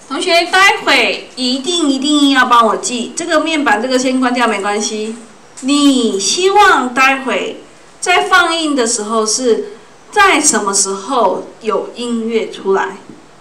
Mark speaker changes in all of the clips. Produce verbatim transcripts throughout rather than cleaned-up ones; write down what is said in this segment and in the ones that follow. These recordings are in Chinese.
Speaker 1: 同学，待会一定一定要帮我记，这个面板这个先关掉没关系。你希望待会在放映的时候是在什么时候有音乐出来？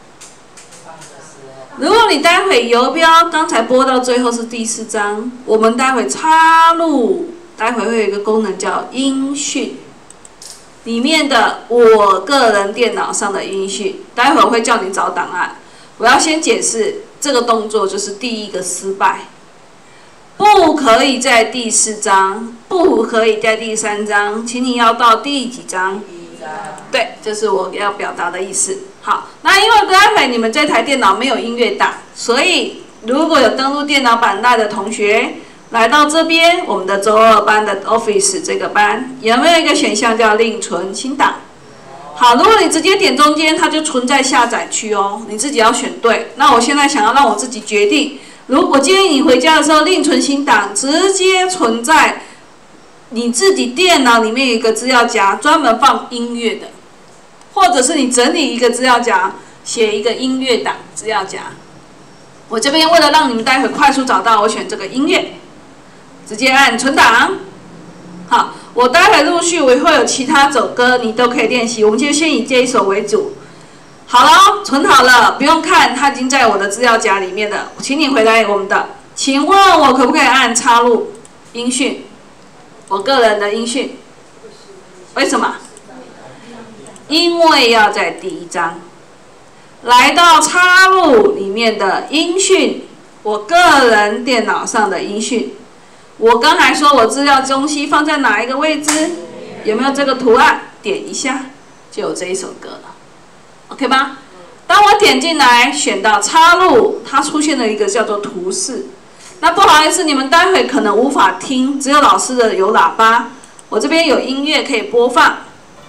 Speaker 1: 如果你待会游标刚才播到最后是第四章，我们待会插入，待会会有一个功能叫音讯，里面的我个人电脑上的音讯，待会会叫你找档案。我要先解释这个动作就是第一个失败，不可以在第四章，不可以在第三章，请你要到第几章？对，这是我要表达的意思。好，那因为待会你们这台电脑没有音乐档，所以如果有登录电脑版带的同学来到这边，我们的周二班的 Office 这个班有没有一个选项叫另存新档？好，如果你直接点中间，它就存在下载区哦，你自己要选对。那我现在想要让我自己决定，如果建议你回家的时候另存新档，直接存在你自己电脑里面有一个资料夹，专门放音乐的，或者是你整理一个资料夹，写一个音乐档资料夹。我这边为了让你们待会快速找到，我选这个音乐，直接按存档。好。我待会陆续我会有其他首歌，你都可以练习。我们就先以这一首为主。好了，存好了，不用看，它已经在我的资料夹里面的。请你回来我们的，请问我可不可以按插入音讯？我个人的音讯。为什么？因为要在第一章，来到插入里面的音讯，我个人电脑上的音讯。我刚才说我资料中心放在哪一个位置？有没有这个图案？点一下就有这一首歌了 ，OK 吗？当我点进来选到插入，它出现了一个叫做图示。那不好意思，你们待会可能无法听，只有老师的有喇叭。我这边有音乐可以播放，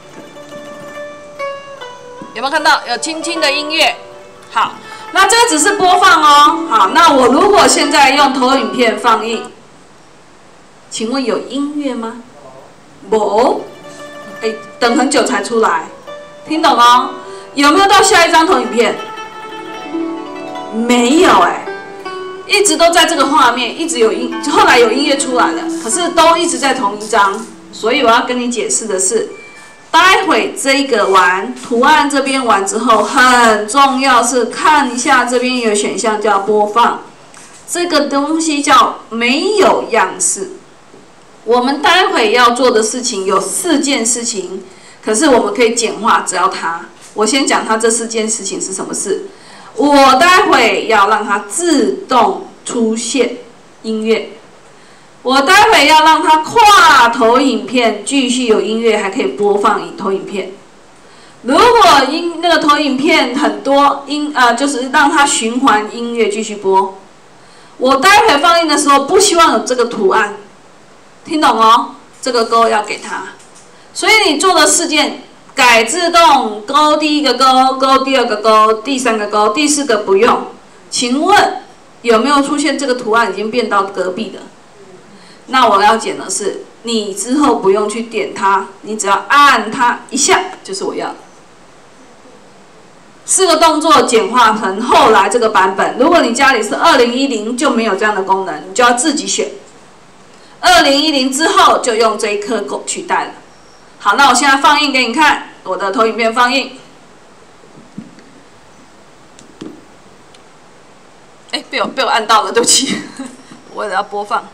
Speaker 1: 有没有看到？有轻轻的音乐。好，那这个只是播放哦。好，那我如果现在用投影片放映。请问有音乐吗？没，哎，等很久才出来，听懂哦？有没有到下一张投影片？没有哎，一直都在这个画面，一直有音，后来有音乐出来了，可是都一直在同一张。所以我要跟你解释的是，待会这个完图案这边完之后，很重要是看一下这边有选项叫播放，这个东西叫没有样式。我们待会要做的事情有四件事情，可是我们可以简化，只要它。我先讲它这四件事情是什么事。我待会要让它自动出现音乐，我待会要让它跨投影片继续有音乐，还可以播放投影片。如果音那个投影片很多音呃，就是让它循环音乐继续播。我待会放映的时候不希望有这个图案。听懂哦？这个勾要给它，所以你做的四件改自动勾第一个勾，勾第二个勾，第三个勾，第四个不用。请问有没有出现这个图案已经变到隔壁的？那我要讲的是，你之后不用去点它，你只要按它一下就是我要的。四个动作简化成后来这个版本。如果你家里是二零一零就没有这样的功能，你就要自己选。二零一零之后就用这一颗取代了。好，那我现在放映给你看，我的投影片放映。哎，被我被我按到了，对不起，我为了要播放，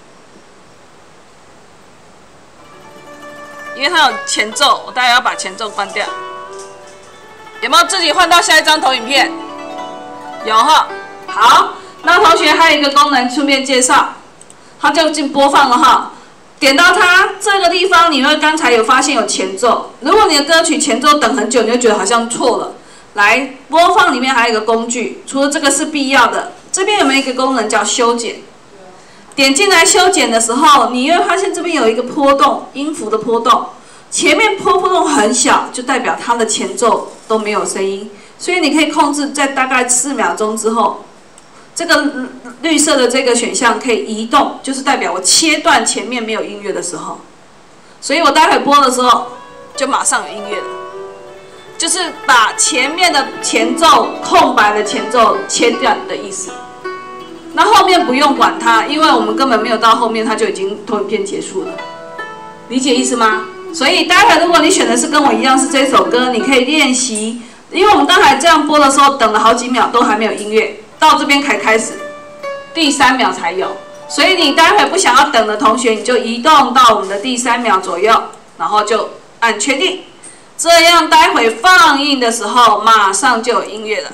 Speaker 1: 因为它有前奏，我待会要把前奏关掉。有没有自己换到下一张投影片？有哈。好，那同学还有一个功能，顺便介绍。它就进播放了哈，点到它这个地方，你会刚才有发现有前奏。如果你的歌曲前奏等很久，你就觉得好像错了。来，播放里面还有一个工具，除了这个是必要的，这边有没有一个功能叫修剪？点进来修剪的时候，你会发现这边有一个波动，音符的波动，前面波波动很小，就代表它的前奏都没有声音，所以你可以控制在大概四秒钟之后。这个绿色的这个选项可以移动，就是代表我切断前面没有音乐的时候，所以我待会播的时候就马上有音乐了。就就是把前面的前奏空白的前奏切掉的意思。那后面不用管它，因为我们根本没有到后面，它就已经投影片结束了。理解意思吗？所以待会如果你选的是跟我一样是这首歌，你可以练习，因为我们刚才这样播的时候，等了好几秒都还没有音乐，到这边才开始，第三秒才有。所以你待会不想要等的同学，你就移动到我们的第三秒左右，然后就按确定，这样待会放映的时候马上就有音乐了。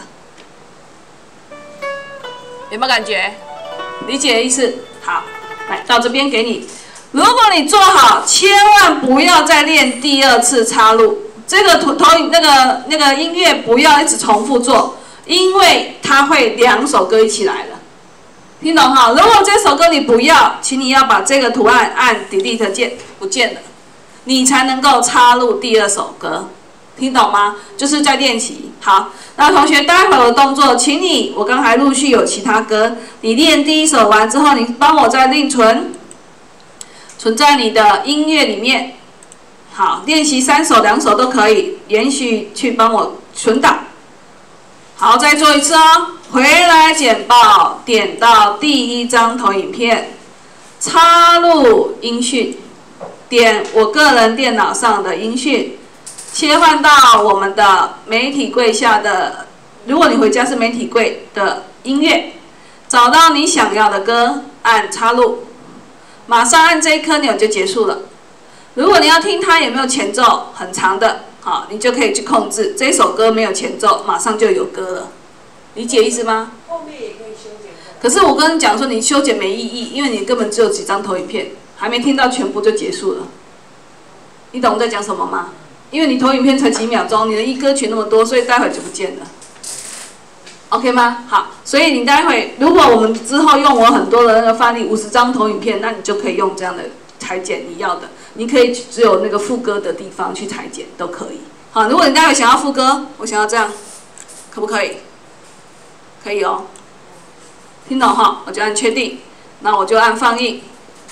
Speaker 1: 有没有感觉？理解意思？好，来到这边给你。如果你做好，千万不要再练第二次插入。这个投投影那个那个音乐不要一直重复做，因为它会两首歌一起来了。听懂哈？如果这首歌你不要，请你要把这个图案按 delete 键，不见了，你才能够插入第二首歌。听懂吗？就是在练习。好，那同学待会儿的动作，请你，我刚才陆续有其他歌，你练第一首完之后，你帮我再另存，存在你的音乐里面。好，练习三首、两首都可以，连续去帮我存档。好，再做一次哦。回来简报，点到第一张投影片，插入音讯，点我个人电脑上的音讯。切换到我们的媒体柜下的，如果你回家是媒体柜的音乐，找到你想要的歌，按插入，马上按这一颗钮就结束了。如果你要听它有没有前奏，很长的，好，你就可以去控制这首歌没有前奏，马上就有歌了，理解意思吗？
Speaker 2: 后面也可以修剪。
Speaker 1: 可是我跟你讲说，你修剪没意义，因为你根本只有几张投影片，还没听到全部就结束了。你懂我在讲什么吗？因为你投影片才几秒钟，你的一歌曲那么多，所以待会就不见了。OK 吗？好，所以你待会如果我们之后用我很多的那个范例，五十张投影片，那你就可以用这样的裁剪你要的，你可以只有那个副歌的地方去裁剪都可以。好，如果你待会想要副歌，我想要这样，可不可以？可以哦。听懂哈？我就按确定，那我就按放映。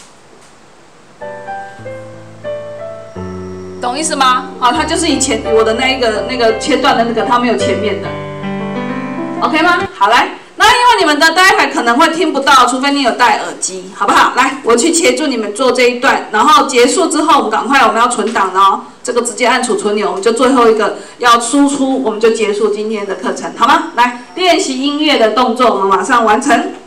Speaker 1: 懂意思吗？好，它就是以前我的那一个那个切断的那个，它没有前面的 ，OK 吗？好，来，那因为你们的待会可能会听不到，除非你有戴耳机，好不好？来，我去协助你们做这一段，然后结束之后，我们赶快我们要存档哦，这个直接按储存钮，我们就最后一个要输出，我们就结束今天的课程，好吗？来，练习音乐的动作，我们马上完成。